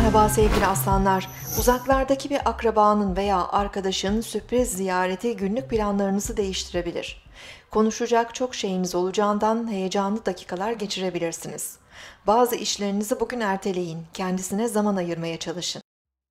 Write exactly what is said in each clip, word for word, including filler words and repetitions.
Merhaba sevgili aslanlar. Uzaklardaki bir akrabanın veya arkadaşın sürpriz ziyareti günlük planlarınızı değiştirebilir. Konuşacak çok şeyiniz olacağından heyecanlı dakikalar geçirebilirsiniz. Bazı işlerinizi bugün erteleyin, kendisine zaman ayırmaya çalışın.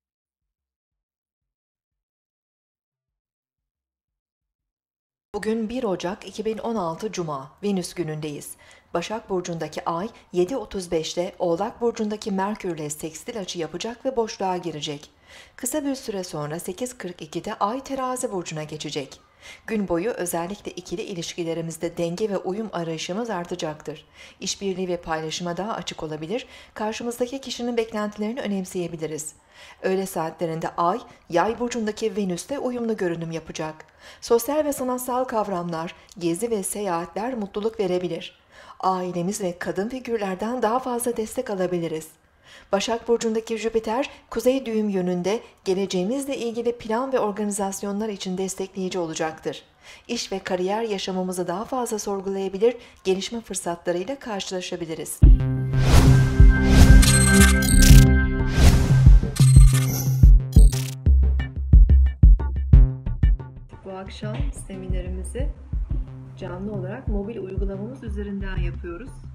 Bugün bir Ocak iki bin on altı Cuma, Venüs günündeyiz. Başak Burcu'ndaki Ay yedi otuz beşte Oğlak Burcu'ndaki Merkür'le sekstil açı yapacak ve boşluğa girecek. Kısa bir süre sonra sekiz kırk ikide Ay Terazi Burcu'na geçecek. Gün boyu özellikle ikili ilişkilerimizde denge ve uyum arayışımız artacaktır. İşbirliği ve paylaşıma daha açık olabilir, karşımızdaki kişinin beklentilerini önemseyebiliriz. Öğle saatlerinde Ay, Yay burcundaki Venüs'te uyumlu görünüm yapacak. Sosyal ve sanatsal kavramlar, gezi ve seyahatler mutluluk verebilir. Ailemiz ve kadın figürlerden daha fazla destek alabiliriz. Başak burcundaki Jüpiter, kuzey düğüm yönünde geleceğimizle ilgili plan ve organizasyonlar için destekleyici olacaktır. İş ve kariyer yaşamımızı daha fazla sorgulayabilir, gelişme fırsatlarıyla karşılaşabiliriz. Bu akşam seminerimizi canlı olarak mobil uygulamamız üzerinden yapıyoruz.